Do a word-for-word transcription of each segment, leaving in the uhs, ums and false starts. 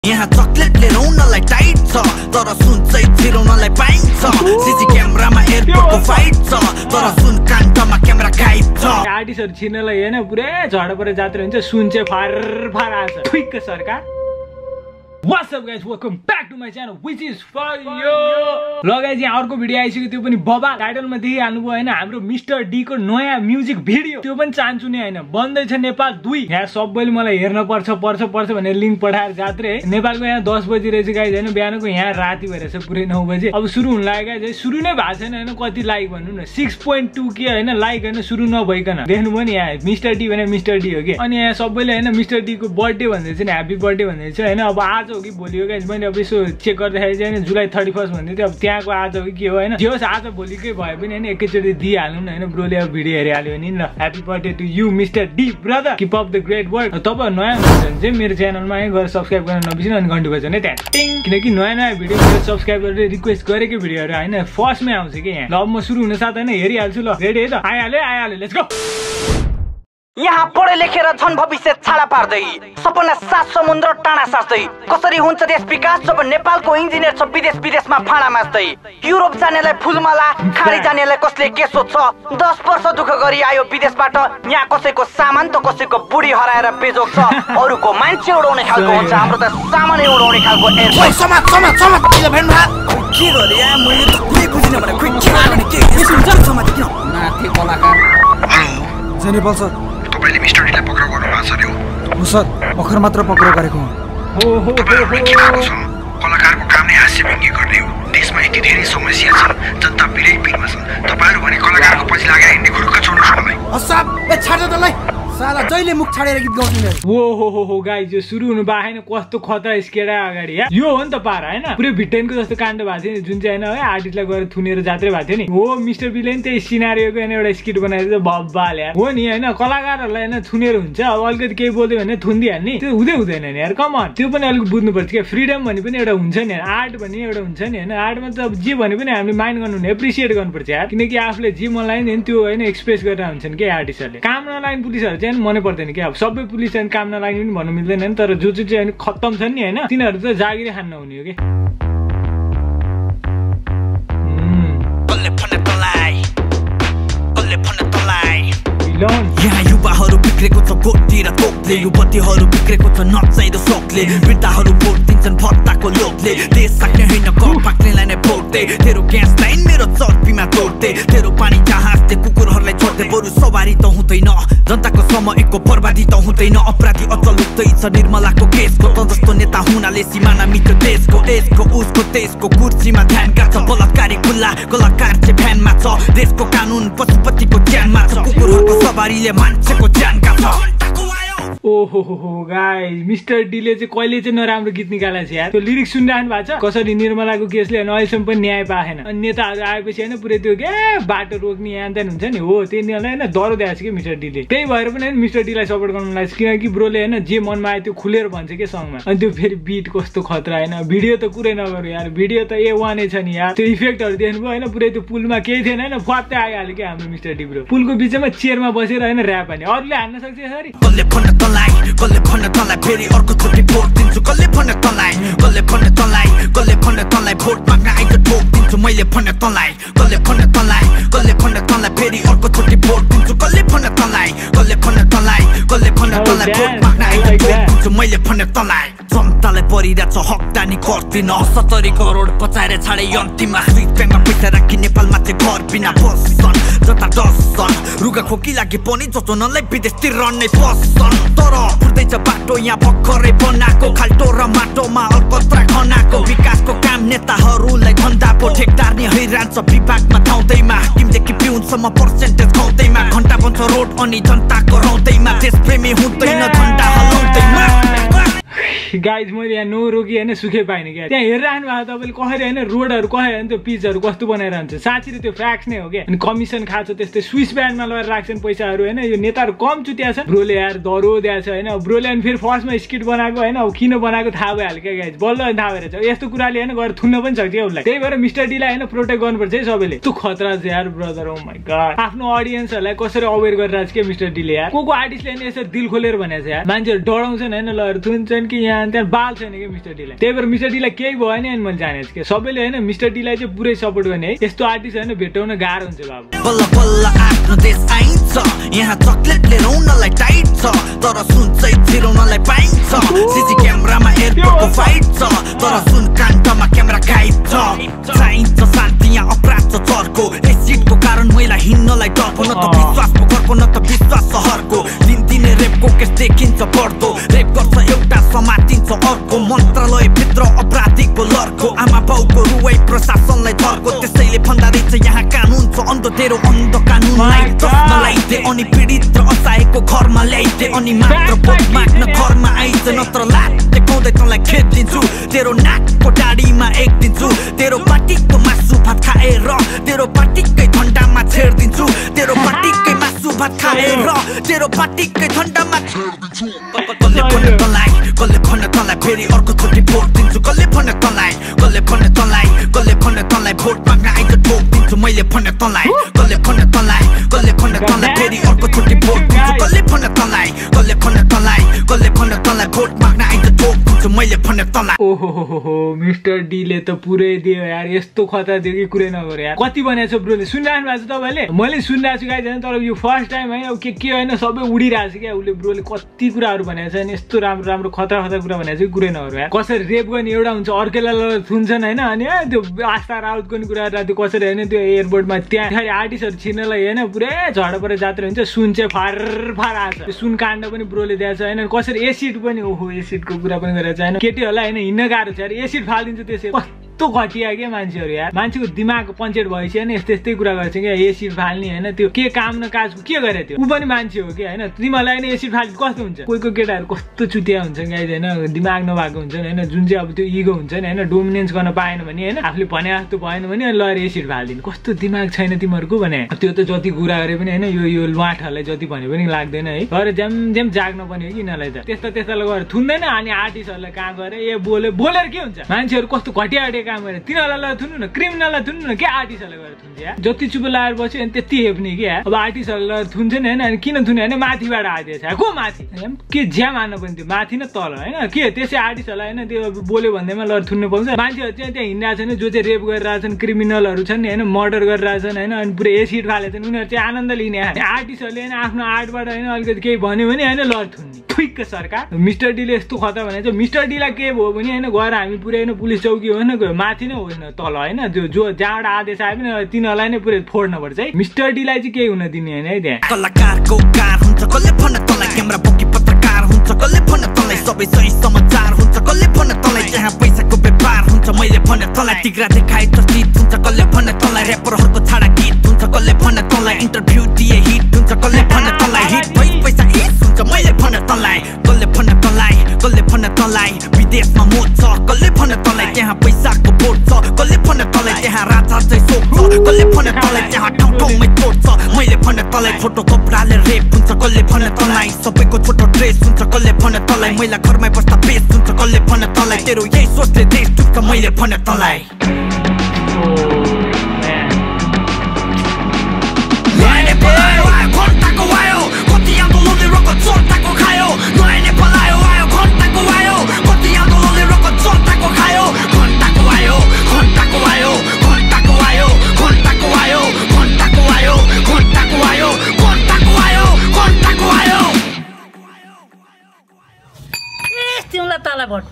यहाँ चकलेटले रौनलाई टाइट छ तर सुन चाहिँ छिराउनलाई पाइन्छ सीसी क्यामेरामा एयरपोर्टको फाइट छ तर सुन काण्डमा क्यामेरा गायब छ आर्टिस्टहरु छिर्नलाई हैन पुरै झड परे जात्रा हुन्छ सुन चाहिँ फार फार आछ ठिक सरकार What's up guys, welcome back to my channel which is Bhanyo. ल गाइस यहाँ अर्को भिडियो आइसक्यो त्यो पनि बबा टाइटलमा देखिहाल्नु भयो हैन हाम्रो मिस्टर डी को नयाँ म्युजिक भिडियो त्यो पनि चान्छु नि हैन बन्दै छ नेपाल दुई यहाँ सबैले मलाई हेर्न पर्छ पर्छ पर्छ भनेर लिंक पठाएर जात्रे नेपालको यहाँ दस बजे रहेछ गाइस हैन बिहानको यहाँ राति भइरहेछ पुरै नौ बजे अब सुरु हुन लाग्यो गाइस सुरु नै भएको छैन हैन कति लाइक भन्नु न सिक्स पोइन्ट टू के हैन लाइक हैन सुरु नभइकन देख्नुभयो नि यहाँ मिस्टर डी भने मिस्टर डी हो के अनि यहाँ सबैले हैन मिस्टर डी को बर्थडे भन्दै छ नि ह्यापी बर्थडे भन्दै छ हैन अब आज हो कि भोलि हो गाइस मैले अब यसो चेक गर्दाखेरि चाहिँ हैन जुलाई थर्टी फर्स्ट भन्दै थियो अब त्यहाँको आज हो कि के हो हैन जे होस् आज भोलिकै भए पनि हैन एकैचोटि दिइहाल्नु न हैन ब्रोले अब भिडियो हेरिहाल्यो नि ल happy birthday to you mister D brother keep up the great work तपाईहरु नयाँ हुनुहुन्छ भने चाहिँ मेरो च्यानलमा गएर सब्स्क्राइब गर्न नबिर्सिनु अनि घण्टी बजाउने त्यहाँ टिङ किनकि नयाँ नयाँ भिडियो मेरो सब्स्क्राइबरले रिक्वेस्ट गरेको भिडियोहरु हैन फर्स्टमै आउँछ के यहाँ ल अब म सुरु हुन साथ हैन हेरिहाल्छु ल रेडी है त आइहाल्यो आइहाल्यो लेट्स गो यहाँ पढे लेखेर झन् भविष्य छाडा पार्दै सपना सात समुद्र टाढा सास्दै कसरी हुन्छ देश विकास जब नेपालको इन्जिनियर छ विदेश विदेशमा फाँडा मास्दै युरोप जानेलाई फुलमाला खाडी जानेलाई कसले के सोध्छ दस वर्ष दुःख गरी आयो विदेशबाट यहाँ कसैको सामान त कसैको बुढी हराएर बेजोग छ अरूको मान्छे उडाउने खालको हुन्छ हाम्रो त सामानै उडाउने खालको एयर समाज समाज समाज के भेन भा के गरे या मैले त कुनै बुझिन भने खोइ के गर्ने के यसो हुन्छ समाज किन माथि कलाकार जने बल्छ तपाईले मिस्टर डीलाई पक्राउ गर्नु भएको छ नि हो सर भर्खर मात्र पक्राउ गरेको हो हो हो कलाकारको काम नै हास्य व्यङ्ग्य गर्ने हो देशमा यति धेरै समस्या छ जनता पिरै पिरमा छ तपाईहरु भने कलाकारको पछि लागेर हिँड्ने खुरुक्क छोड्नु छोड्दै हसाब ए छाड्दै तलाई साला जहिले मुख छाडेर गीत गाउँछिन् ओ हो हो हो गाइस यो सुरु हुनु भएन कस्तो खतरा स्केडा अगाडि या यो हो नि त पारा हैन पुरै भिटेनको जस्तो काण्ड भएको थियो नि जुन चाहिँ हैन है आर्टिस्टलाई गएर थुनेर जात्रे भएको थियो नि हो मिस्टर बीले नि त्यही सिनारियोको हैन एउटा स्किट बनाएर बब्बाल यार हो नि हैन कलाकारहरुलाई हैन थुनेर हुन्छ अब अलिकति केही बोल्दै भने थुन्दिहाल्ने त्यो हुँदै हुँदैन नि यार कम अन त्यो पनि अलिक बुझ्नु पर्छ के फ्रीडम भन्ने पनि एउटा हुन्छ नि आर्ट भन्ने एउटा हुन्छ नि हैन आर्टमा त अब जे भने पनि हामीले माइन्ड गर्नु नि एप्रिसिएट गर्नुपर्छ यार किनकि आफूले जे मन लाग्यो नि त्यो हैन एक्सप्रेस गरेर हुन्छन् के आर्टिस्टहरुले काम नलाग्ने पुलिसहरु चाहिँ मनै पर्दैन के अब सबै पुलिस चाहिँ काम नलाग्ने पनि भन्नु मिल्दैन नि तर जो चाहिँ अनि खत्तम छन् नि हैन तिनीहरु त जागिरै खान्न हुने हो के बल्ले फन्ने तलाई बल्ले फन्ने तलाई लोन यहाँ युवाहरू बिग्रेको छ गोटी र तोपले युवतीहरू बिग्रेको छ नचाहिँदो सोकले वृद्धाहरू भोट दिन्छन् भत्ताको लोभले देश सक्ने होइन कम पाक्नेलाई नै भोट्दै तेरो ग्यास लाइन मेरो चर्पीमा तोड्दै तेरो पानी जहाजले कुकुरहरूलाई छोड्दै बरु सवारी त हुँदैन जनताको समयको बर्बादी त हुँदैन अपराधी अझ लुक्दै छ निर्मलाको केसको त जस्तो नेता हुनाले सिमाना मित्र देशको यसको उसको देशको कुर्सीमा ध्यान गाछ बलात्कारी खुल्ला कलाकार चाहिँ फ्यानमा छ देशको कानुन पशुपतिको ज्यानमा छ कुकुरहरूको सवारीले मान्छेको ज्यान काट्छ ओहो हो हो गाइस मिस्टर डी ले चाहिँ कहिले चाहिँ नराम्रो गीत निकालेको छ यार त्यो लिरिक्स सुनिराख्नु भएको छ कसरी निर्मलाको केसले अनि अहिलेसम्म पनि न्याय पाएन अनि नेताहरू आएपछि हैन पुरै त्यो के बाटो रोक्ने यहाँ त्यहाँ हुन्छ नि हो त्यनीहरुलाई हैन डर दिएको छ के मिस्टर डी ले त्यही भएर पनि हैन मिस्टर डी लाई सपोर्ट गर्नु लाग्छ किनकि ब्रोले हैन जे मनमा आयो त्यो खुलेर भन्छ के सङमा अनि त्यो फेरि बीट कस्तो खतरा हैन भिडियो त कुरै नगर्नु यार भिडियो त ए वान छ नि यार त्यो इफेक्टहरु देख्नुभयो हैन पुरै त्यो पुलमा केही थिएन हैन फत्तै आइहाल्यो के हाम्रो मिस्टर डी ब्रो पुलको बीचमा चेयरमा बसेर हैन र्याप हान्ने अरूले हान्न सक्छ यसरी कसले फन्न तलाई कसले फन्न तलाई फेरि अर्को चोटि भोट दिन्छु कसले फन्न तलाई कसले फन्न तलाई कसले फन्न तलाई भोट माग्न आइतो ठोक दिन्छु मैले फन्न तलाई कसले फन्न तलाई कसले फन्न तलाई फेरि अर्को चोटि भोट दिन्छु कसले फन्न तलाई कसले फन्न तलाई कसले फन्न तलाई भोट माग्न आइतो ठोक दिन्छु मैले फन्न तलाई जनतालाई परिरहेछ हकदानी गर्दिन सत्तरी करोड पचाएर छाडे अन्तिममा स्विट ब्याङ्कमा पैसा राखी नेपालमा चाहिँ घर बिना बस्छन् जनता डस्छन् रुगा खोकी लागि पनि जचोनलाई विदेशतिर रहने पस्छन् तर पुर्दैछ बाटो यहाँ भर्खरै बनाएको खाल्टो र माटोमा अलकत्रा खनाको विकासको काम नेताहरूलाई धन्दा पो ठेकदार नि हैरान्छ विभागमा धाउँदैमा हाकिमदेखि पिउनसम्म पर्सेन्टेज गाउँदैमा घन्टा बन्छ रोड अनि जनताको रौदैमा देशप्रेमी हुँदैन झन्डा हलाउँदैमा गाइज मैले यहाँ नरोकी हैन सुखे पाइने क्या त्यहाँ हेरिरहनु भएको तपाईँले कसरी हैन रोडहरू कसरी हैन त्यो पिचहरू कस्तो बनाएर हुन्छ साँच्चै त्यो फ्याक्स नै हो क्या अनि कमिसन खान्छ त्यस्तै स्विस ब्यान्डमा लगाएर राख्छन् पैसाहरू हैन यो नेताहरू कम चुत्या छन् ब्रोले यार दरो दिएछ हैन ब्रोले अनि फेरि फर्स्टमा स्किट बनाएको हैन अब किन बनाएको थाहा भइहाल्यो क्या गाइज बल्ल अनि थाहा भएर यस्तो कुराले हैन गएर थुन्न पनि सक्छ क्या उसलाई त्यही भएर मिस्टर डीलाई हैन प्रोटेक्ट गर्नुपर्छ है सबैले त्यो खतरा छ यार ब्रदर ओ माय गॉड आफ्नो ऑडियन्सहरुलाई कसरी अवेयर गरिरहेछ के मिस्टर डीले यार को को आर्टिस्टले नि यसरी दिल खोलेर भनेछ यार मान्छेहरु डराउँछन् हैन ल थुन्छन् कि यहाँ त्यहाँ त्यहाँ बाल छैन कि मिस्टर डीलाई। त्यही भएर मिस्टर डीलाई केही भयो नि अनि मैले जाने कि सबैले होइन मिस्टर डीलाई चाहिँ पुरै सपोर्ट गर्ने है। यस्तो आर्टिस्ट होइन भेटाउन गाह्रो हुन्छ बाबु। बल्ल बल्ल आफ्नो देश आइन्छ, यहाँ चकलेटले रौनलाई टाइट छ, तर सुन चाहिँ छिराउनलाई पाइन्छ। सिसी क्यामेरामा एयरपोर्टको फाइट छ, तर सुन काण्डमा क्यामेरा गायब छ। चाहिन्छ शान्ति यहाँ अपराध छ चर्को, एसिडको कारण महिला हिँड्नलाई डरको, न त विश्वासको घरको न त विश्वास सहरको। दिनदिनै रेपको केस देखिन्छ बढ्दो, रेप गर्छ एउटा समातिन्छ अर्को। मन्त्रालय भित्र अपराधीको लर्को, आमा बाउको रुवाई प्रशासनलाई धर्को। त्यसैले भन्दा रहेछ यहाँ कानुन छ अन्ध, तेरो अन्ध कानुनलाई जस्नलाई दे अनि पीडित र असहायको घरमा ल्याइदे अनि मात्र भोट माग्न घरमा आइज। नत्र लात देखाउँदै तँलाई खेदिन्छु, तेरो नाकको डाडीमा एक दिन्छु। तेरो पार्टीको मासु भात खाएर तेरो पार्टीकै झन्डामा छेडिदिन्छु। तेरो पार्टीकै मासु भात खाएर तेरो पार्टीकै झन्डामा छेडिदिन्छु। कसले भन्यो तँलाई, कसले भन्यो तँलाई फेरि अर्को चोटि भोट दिन्छु। कसले भन्यो तँलाई, कसले भन्यो तँलाई, कसले भन्यो तँलाई भोट माग्न आइज ठोक दिन्छु मैले भन्यो तँलाई। कसले भन्यो तँलाई, कसले भन्यो तँलाई फेरि अर्को चोटि भोट दिन्छु। कसले भन्यो तँलाई, कसले भन्यो तँलाई, कसले भन्यो तँलाई भोट माग्न आइज ठोक दिन्छु मैले भन्यो तँलाई। ओहो हो हो मिस्टर डीले त पुरै दियो यार। यस्तो खतरा दियो कि कुरै नगर्यो यार। कति बनाएको छ ब्रोले, सुनिराख्नु भएको छ तपाईँले? मैले सुनिरहेको छु गाइज होइन, तर यो फर्स्ट टाइम है अब के के होइन सबै उडिरहेको छ क्या। उसले ब्रोले कति कुराहरू भनेको छ अनि यस्तो राम्रो राम्रो खतरा खतरा कुरा भनेको छ कि कुरै नगर्यो यार। कसरी रेप गर्ने एउटा हुन्छ अर्कैलाई थुन्छन् होइन, अनि त्यो आस्था राउतको नि कुरा त्यो कसरी होइन त्यो एयरपोर्टमा त्यहाँ आर्टिस्टहरू छिर्नलाई होइन पुरै झड परेर जात्रा हुन्छ। सुन चाहिँ फार फार आएको छ, सुन काण्ड पनि ब्रोले दिएको छ होइन। कसरी एसिड पनि, ओहो एसिडको कुरा पनि गरेको छ होइन। केटीहरूलाई होइन हिँड्न गाह्रो छ यार, एसिड फालिदिन्छ त्यसै। कस्तो घटिया क्या मान्छेहरू यार, मान्छेको दिमाग पञ्चेट भएपछि होइन यस्तै यस्तै कुरा गर्छ क्या। एसिड फाल्ने होइन त्यो के काम न काजको के गरे त्यो, ऊ पनि मान्छे हो कि होइन। तिमीहरूलाई होइन एसिड फाल्ने कस्तो हुन्छ, कोही कोही केटाहरू कस्तो चुतिया हुन्छ गाइज होइन, दिमाग नभएको हुन्छ होइन। जुन चाहिँ अब त्यो इगो हुन्छ नि होइन, डोमिनेन्स गर्न पाएन भने होइन, आफूले भने जस्तो भएन भने ल एसिड फालिदिनु। कस्तो दिमाग छैन तिमीहरूको भने। त्यो त जति कुरा गरे पनि होइन यो यो लाठहरूलाई जति भने पनि लाग्दैन है। गएर ज्याम ज्याम जाग्न पनि हो कि यिनीहरूलाई त त्यस्ता त्यस्तालाई गएर थुन्दैन। अनि आर्टिस्टहरूलाई कहाँ गएर ए बोले बोलेर के हुन्छ, मान्छेहरू कस्तो घटिया घटिया काम गरेर तिनीहरूलाई थुन्नु न, क्रिमिनललाई थुन्नु न, के आर्टिस्टहरूलाई गएर थुन्छ या। जति चुप लगाएर बस्यो अनि त्यति हेप्ने क्या। अब आर्टिस्टहरूलाई थुन्छ नि होइन, अनि किन थुन्यो भने माथिबाट आइदिएछ को माथि के ज्याम हान्न पनि त्यो माथि न तल होइन के। त्यसै आर्टिस्टहरूलाई होइन त्यो बोल्यो भन्दैमा ल थुन्नु पाउँछ। मान्छेहरू चाहिँ त्यहाँ हिँडिरहेको छन् जो चाहिँ रेप गरिरहेछन्, क्रिमिनलहरू छन् होइन, मर्डर गरिरहेछन् होइन, अनि पुरै एसिड फालेको छन्, उनीहरू चाहिँ आनन्द लिने। आर्टिस्टहरूले होइन आफ्नो आर्टबाट होइन अलिकति केही भन्यो भने होइन ल थुन्ने ठिक्क सरकार। मिस्टर डीले यस्तो खतरा भनेको छ। मिस्टर डीलाई के भयो भने होइन गएर हामी पुरै होइन पुलिस चौकी होइन गयो माथि नै होइन तल होइन, त्यो जो जहाँबाट आदेश आयो पनि तिनीहरूलाई नै पुरै फोड्न पर्छ है। मिस्टर डीलाई चाहिँ केही हुन दिने होइन है। त्यहाँ कलाकारको कार हुन्छ, कसले भन्न तँलाई क्यामेरा बोकी पत्रकार हुन्छ, कसले भन्न तँलाई सबै सही समाचार हुन्छ, कसले भन्न तँलाई त्यहाँ पैसाको व्यापार हुन्छ। मैले भने तँलाई टिग्रा देखाए तस्तित हुन्छ, कसले भन्न तँलाई ऱ्यापरहरूको छाडा गीत हुन्छ, कसले भन्न तँलाई इन्टरभ्यू दिए हिट हुन्छ, कसले भन्न तँलाई हिट भई पैसा इस हुन्छ। मैले भने तँलाई, कसले भन्न तँलाई, कसले भन्न तँलाई विदेशमा मोज छ, कसले भन्न तँलाई त्यहाँ पैसाको बोट छ, कसले भन्न तँलाई त्यहाँ राजा चाहिँ सोच छ, कसले भन्न तँलाई त्यहाँ ठाउँ ठाउँमै चोट छ। मैले भने तँलाई छोटो कपडाले रेप हुन्छ, कसले भन्न तँलाई सबैको छोटो ड्रेस हुन्छ, कसले भन्न तँलाई महिला घरमै बस्दा बेस हुन्छ, कसले भन्न तँलाई तेरो यही सोचले देश डुब्छ। मैले भने तँलाई घन्टाको आयो कति आन्दोलनले रगत जनताको खायो, नयाँ नेपाल आयो आयो घन्टाको आयो कति आन्दोलनले रगत जनताको खायो। घन्टाको आयो घन्टाको आयो घन्टाको आयो घन्टाको आयो घन्टाको आयो घन्टाको आयो घन्टाको आयो घन्टाको आयो। ए तिमीलाई तल vote.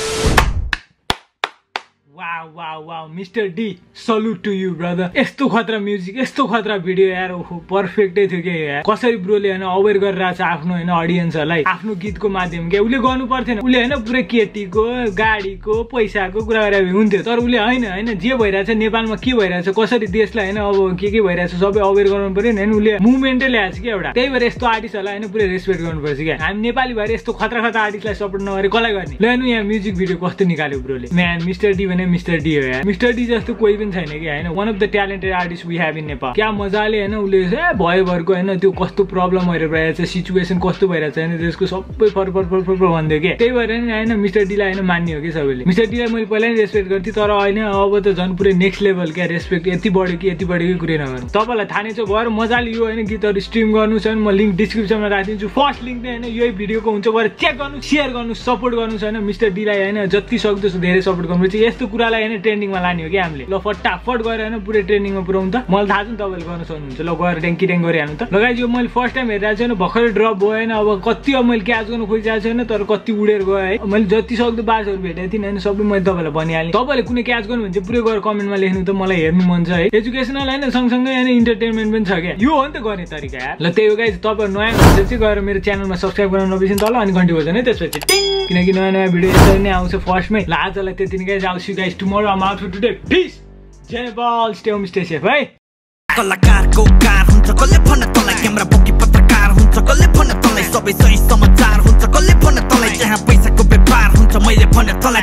Wow wow wow mister D salute to you brother. यस्तो खतरा म्युजिक, यस्तो खतरा भिडियो यार, ओहो पर्फेक्टै थियो क्या यार। कसरी ब्रोले होइन अवेर गरिरहेछ आफ्नो होइन अडियन्सहरूलाई आफ्नो गीतको माध्यम क्या। उसले गर्नु पर्थेन, उसले होइन पुरै केटीको गाडीको पैसाको कुरा गरे हुन्थ्यो, तर उसले होइन होइन जे भइरहेछ नेपालमा के भइरहेछ कसरी देशलाई होइन अब के के भइरहेछ सबै अवेर गराउनु पर्यो नि होइन। उसले मुभमेन्टै ल्याएको छ क्या एउटा। त्यही भएर यस्तो आर्टिस्टहरूलाई होइन पुरै रेस्पेक्ट गर्नुपर्छ क्या। हामी नेपाली भएर यस्तो खतरा खतरा आर्टिस्टलाई सपोर्ट नगरे कसलाई गर्ने। ल यहाँ म्युजिक भिडियो कस्तो निकाल्यो ब्रोले। म्यान मिस्टर डी भने मिस्टर मिस्टर डी हो यार। मिस्टर डी जस्तो कोही पनि छैन कि होइन। One of the talented artist we have in Nepal. क्या मजाले होइन उसले ए भयोभरको होइन त्यो कस्तो प्रब्लम भइरहेको छ, सिचुएसन कस्तो भइरहेको छ होइन, त्यसको सबै फर फर फर फर भन्थ्यो कि। त्यही भएर नि होइन मिस्टर डीलाई होइन मान्ने हो कि सबैले। मिस्टर डीलाई मैले पहिला नै रेस्पेक्ट गर्थेँ, तर होइन अब त झन् पुरै नेक्स्ट लेभल क्या रेस्पेक्ट यति बढ्यो कि यति बढेकै कुरै नगर्नु। तपाईँलाई थाहा नै छ, गएर मजाले यो होइन गीतहरू स्ट्रिम गर्नु छ भने म लिङ्क डिस्क्रिप्सनमा राखिदिन्छु। फर्स्ट लिङ्क नै होइन यही भिडियोको हुन्छ, गएर चेक गर्नु, सेयर गर्नु, सपोर्ट गर्नु छैन। मिस्टर डीलाई होइन जति सक्दो धेरै सपोर्ट गर्नुपर्छ। यस्तो कुरालाई होइन ट्रेन्डिङमा लाने हो कि हामीले। ल फटाफट गएर होइन पुरै ट्रेन्डिङमा पुऱ्याउनु त। मलाई थाहा छ नि तपाईँले गर्न सक्नुहुन्छ। ल गएर ट्याङ्की ट्याङ गरिहाल्नु त। लगाइज यो मैले फर्स्ट टाइम हेरिरहेको छु होइन, भर्खरै ड्रप भयो होइन। अब कति अब मैले क्याच गर्न खोजिरहेको छु होइन, तर कति उडेर गयो है। मैले जति सक्दो बाजहरू भेटेको थिएँ होइन, सबै मैले तपाईँलाई भनिहालेँ। तपाईँले कुनै क्याच गर्नु भने चाहिँ पुरै गएर कमेन्टमा लेख्नु त, मलाई हेर्नु मन छ है। एजुकेसनल होइन सँगसँगै होइन इन्टरटेनमेन्ट पनि छ क्या। यो हो नि त गर्ने तरिका यार। ल त्यही हो गाइज, तपाईँ नयाँ हुनुहुन्छ चाहिँ गएर मेरो च्यानलमा सब्सक्राइब गर्न नबिर्सिनु तल, अनि घन्टी बजाउनु है त्यसपछि टिङ, किनकि नयाँ नयाँ भिडियो यसरी नै आउँछ फर्स्टमै। ल आजलाई त्यति नै गाइज, आउ see guys tomorrow. I'm out for today. Peace. जय Nepal. Stay home stay safe है। कलाकारको कार हुन्छ कसले भन्न तँलाई, क्यामेरा बोकी पत्रकार हुन्छ कसले भन्न तँलाई, सबै सही समाचार हुन्छ कसले भन्न तँलाई, जहाँ पैसाको व्यापार हुन्छ मैले भन्न तँलाई।